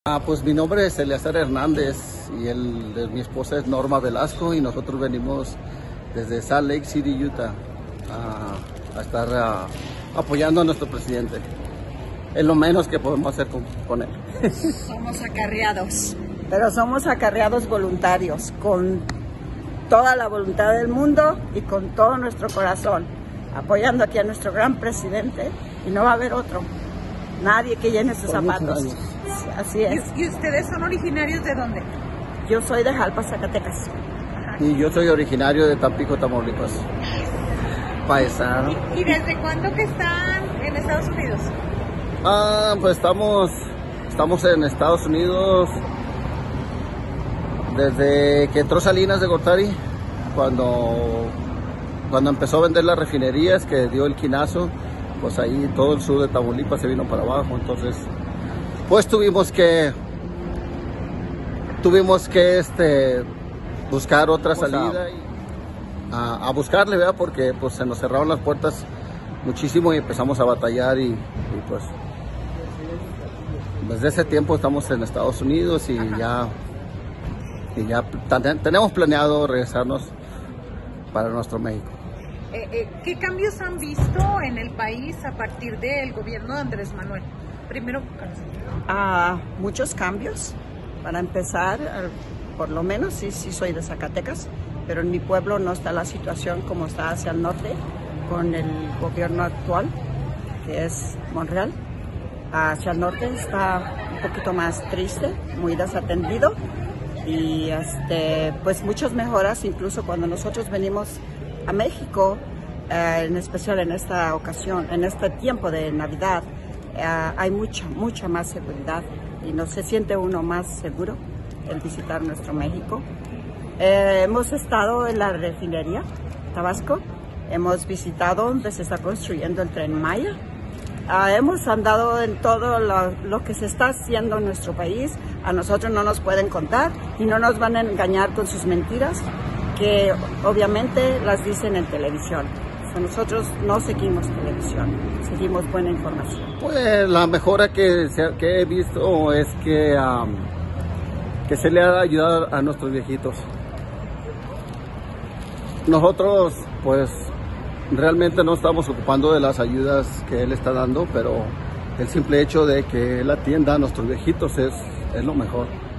Pues mi nombre es Eleazar Hernández y mi esposa es Norma Velasco y nosotros venimos desde Salt Lake City, Utah, a estar apoyando a nuestro presidente. Es lo menos que podemos hacer con él. Somos acarreados, pero somos acarreados voluntarios, con toda la voluntad del mundo y con todo nuestro corazón, apoyando aquí a nuestro gran presidente, y no va a haber otro, nadie que llene sus zapatos. Así es. ¿Y ustedes son originarios de dónde? Yo soy de Jalpa, Zacatecas. Y yo soy originario de Tampico, Tamaulipas. Paisano. ¿Y desde cuándo que están en Estados Unidos? Pues estamos en Estados Unidos desde que entró Salinas de Gortari, cuando empezó a vender las refinerías, que dio el quinazo, pues ahí todo el sur de Tamaulipas se vino para abajo. Entonces pues tuvimos que buscar otra salida a buscarle, ¿verdad? Porque pues se nos cerraron las puertas muchísimo y empezamos a batallar y pues desde ese tiempo estamos en Estados Unidos y ya tenemos planeado regresarnos para nuestro México. ¿Qué cambios han visto en el país a partir del gobierno de Andrés Manuel? Primero, muchos cambios. Para empezar, por lo menos sí soy de Zacatecas, pero en mi pueblo no está la situación como está hacia el norte con el gobierno actual, que es Monreal. Hacia el norte está un poquito más triste, muy desatendido, y pues muchas mejoras. Incluso cuando nosotros venimos a México, en especial en esta ocasión, en este tiempo de Navidad, hay mucha más seguridad y no se siente uno más seguro el visitar nuestro México. Hemos estado en la refinería Tabasco, hemos visitado donde se está construyendo el Tren Maya, hemos andado en todo lo que se está haciendo en nuestro país. A nosotros no nos pueden contar y no nos van a engañar con sus mentiras, que obviamente las dicen en televisión. Nosotros no seguimos televisión, seguimos buena información. Pues la mejora que he visto es que se le ha ayudado a nuestros viejitos. Nosotros pues realmente no estamos ocupando de las ayudas que él está dando, pero el simple hecho de que él atienda a nuestros viejitos es lo mejor.